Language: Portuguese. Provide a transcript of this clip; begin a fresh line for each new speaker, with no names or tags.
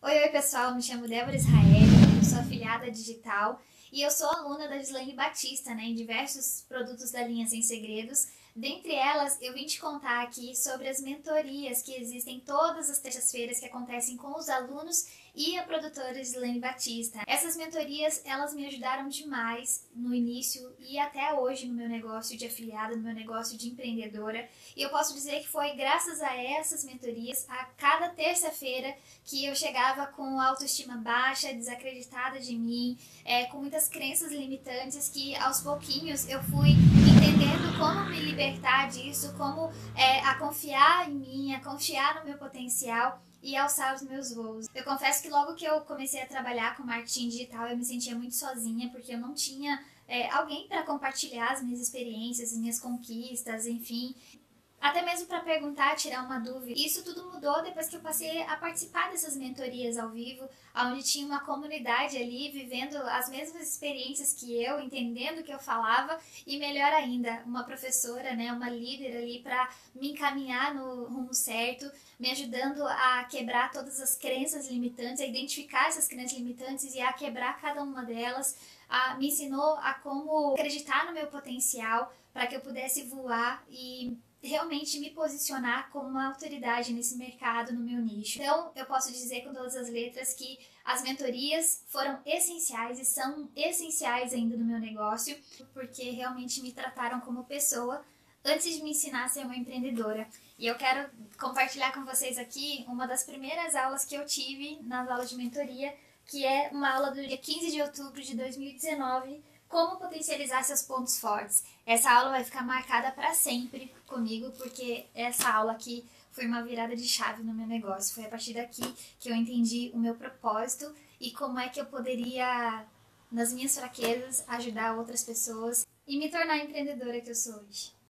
Oi pessoal, me chamo Débora Israel, eu sou afiliada digital e eu sou aluna da Gislaine Batista, em diversos produtos da linha Sem Segredos. Dentre elas, eu vim te contar aqui sobre as mentorias que existem todas as terças-feiras que acontecem com os alunos e a produtora Gislaine Batista. Essas mentorias, elas me ajudaram demais no início e até hoje no meu negócio de afiliada, no meu negócio de empreendedora. E eu posso dizer que foi graças a essas mentorias, a cada terça-feira, que eu chegava com autoestima baixa, desacreditada de mim, com muitas crenças limitantes que aos pouquinhos eu fui entendendo como me libertar disso, como a confiar em mim, a confiar no meu potencial e alçar os meus voos. Eu confesso que logo que eu comecei a trabalhar com marketing digital eu me sentia muito sozinha, porque eu não tinha alguém para compartilhar as minhas experiências, as minhas conquistas, enfim. Até mesmo para perguntar, tirar uma dúvida. Isso tudo mudou depois que eu passei a participar dessas mentorias ao vivo, onde tinha uma comunidade ali, vivendo as mesmas experiências que eu, entendendo o que eu falava e melhor ainda, uma professora, uma líder ali para me encaminhar no rumo certo, me ajudando a quebrar todas as crenças limitantes, a identificar essas crenças limitantes e a quebrar cada uma delas. Me ensinou a como acreditar no meu potencial para que eu pudesse voar e realmente me posicionar como uma autoridade nesse mercado, no meu nicho. Então, eu posso dizer com todas as letras que as mentorias foram essenciais e são essenciais ainda no meu negócio, porque realmente me trataram como pessoa antes de me ensinar a ser uma empreendedora. E eu quero compartilhar com vocês aqui uma das primeiras aulas que eu tive nas aulas de mentoria, que é uma aula do dia 15 de outubro de 2019, como potencializar seus pontos fortes. Essa aula vai ficar marcada para sempre comigo, porque essa aula aqui foi uma virada de chave no meu negócio. Foi a partir daqui que eu entendi o meu propósito e como é que eu poderia, nas minhas fraquezas, ajudar outras pessoas e me tornar a empreendedora que eu sou hoje.